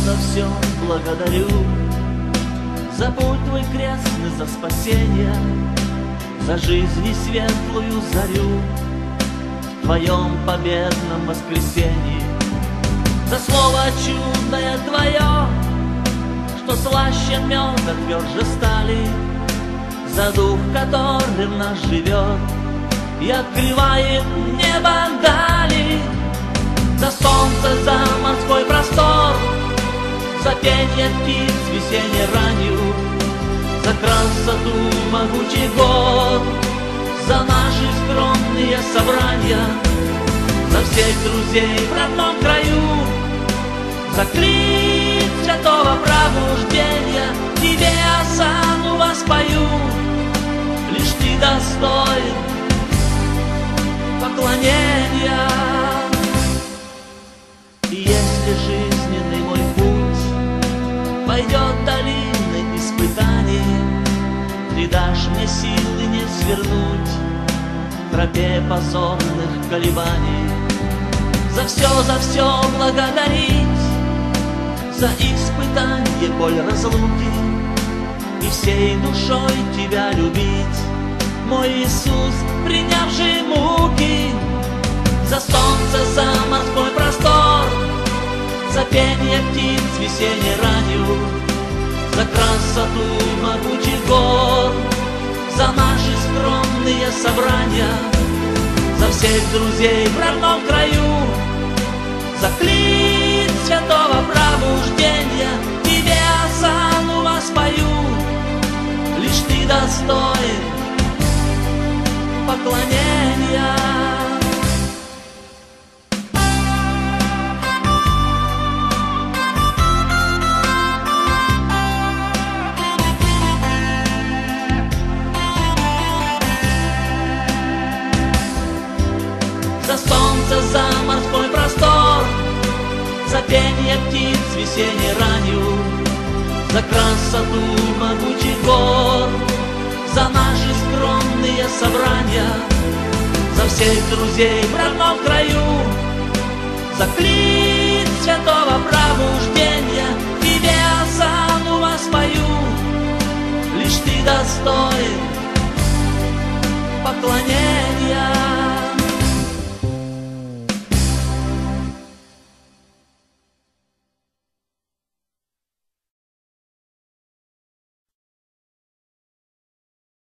за все благодарю, за путь твой крестный, за спасение, за жизнь и светлую зарю в твоем победном воскресенье, за слово чудное твое, что слаще меда, тверже стали, за дух, который в нас живет и открывает небо дали, за солнце, за морской простор, за пение птиц весенней ранью, за красоту могучих гор, за наши скромные собрания, за всех друзей в родном краю, за клич святого пробуждения, тебе осану воспою, лишь ты достоин поклонения. И если жизненный мой путь пойдет долиной испытаний, ты дашь мне силы не свернуть в тропе позорных колебаний. За все благодарить, за испытанье, боль разлуки, и всей душой тебя любить, мой Иисус, принявший муки. За солнце, за морской простор, за пение птиц весенней ранью, за красоту могучих гор, за наши скромные собрания, за всех друзей в родном краю, за клич святого пробуждения, тебе осану воспою, лишь ты достоин поклонения. За солнце, за морской простор, за пение птиц весенней ранью, за красоту могучих гор, за наши скромные собрания, за всех друзей в родном краю, за клич святого пробуждения, тебе осану воспою, лишь ты достоин поклонения.